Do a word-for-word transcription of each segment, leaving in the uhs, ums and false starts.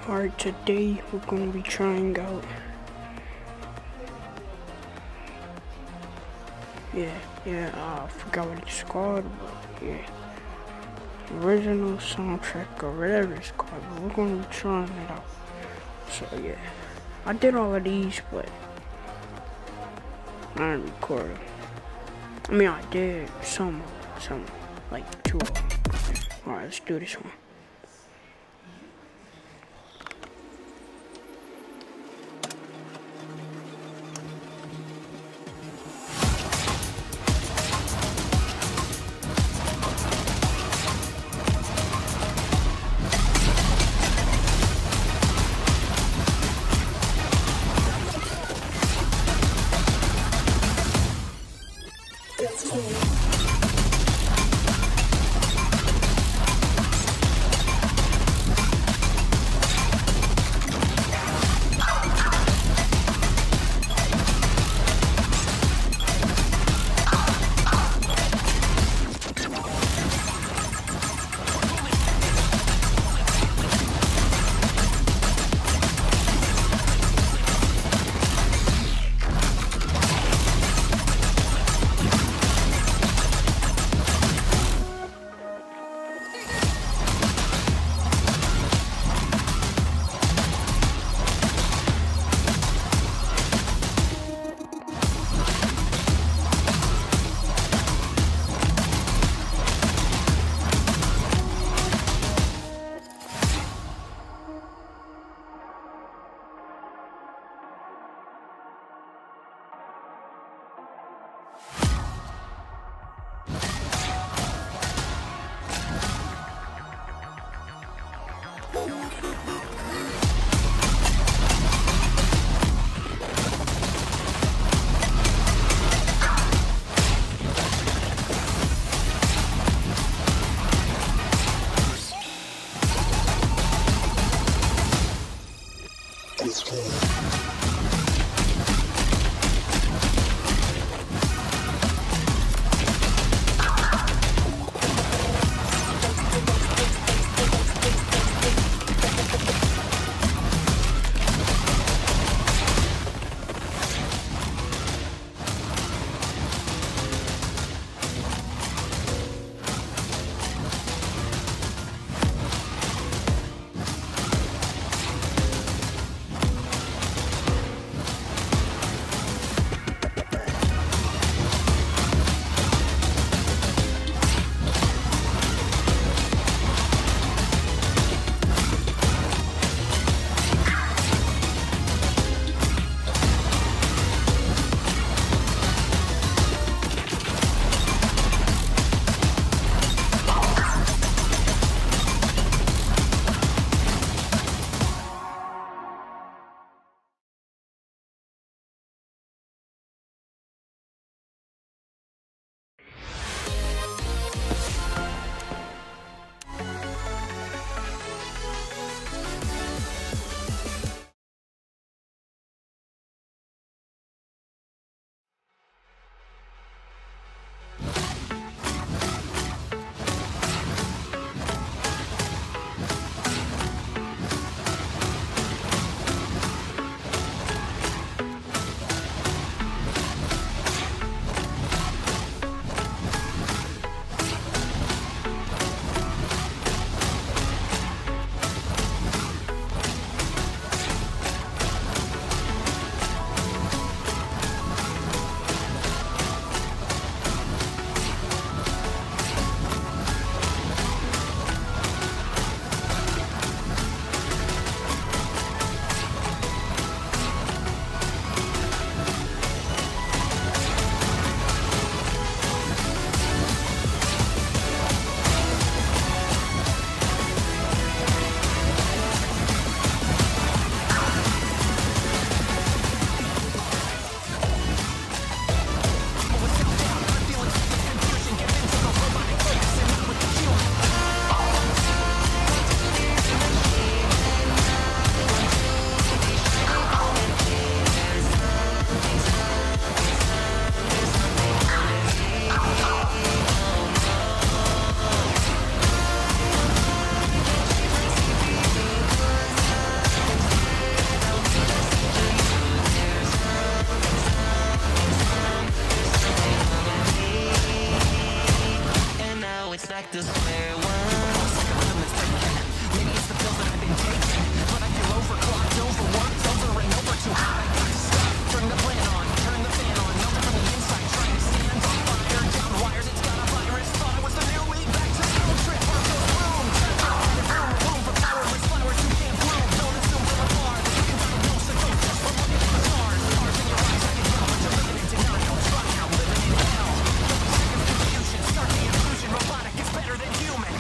Alright, today we're gonna be trying out, yeah, yeah, uh, I forgot what it's called, but yeah, original soundtrack or whatever it's called, but we're gonna be trying it out. So yeah, I did all of these, but I didn't record them. I mean, I did some, some, like two of them. Alright, let's do this one. back to square one. Maybe it's the pills that I've been taking, but I feel overclocked, overworked, over and over too hot. I got to stop. Turn the plan on, turn the fan on, melting from the inside, trying to stand on fire. Down wires, it's got a virus. Thought I was the new me. Back to the old trip. Our pills bloom. Room, room for powerless flowers who can't bloom. Don't assume from afar that you can diagnose the ghosts from looking at the stars. Stars in your eyes, I can tell, but you're living in denial. Try out living in hell. Don't be sick of confusion. Start the illusion. Robotic is better than human.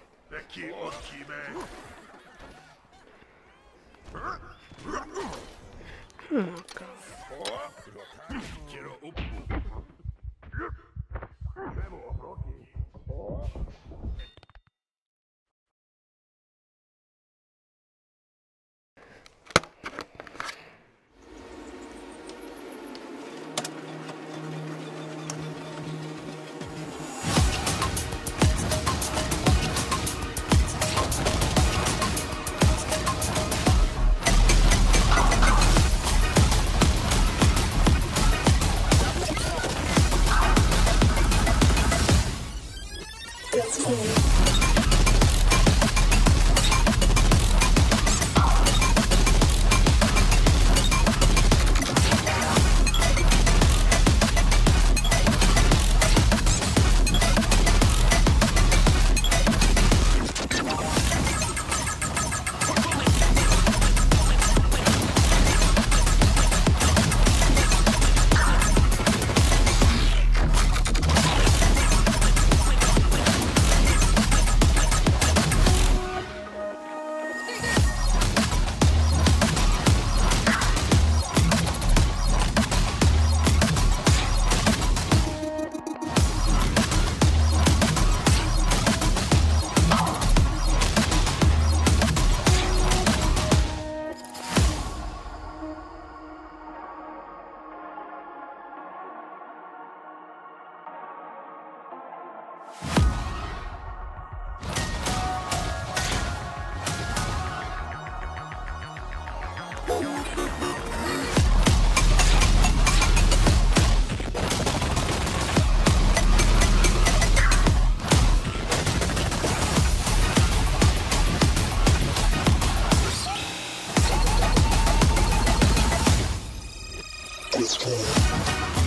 Keep on, key man. Oh, God. It's clear.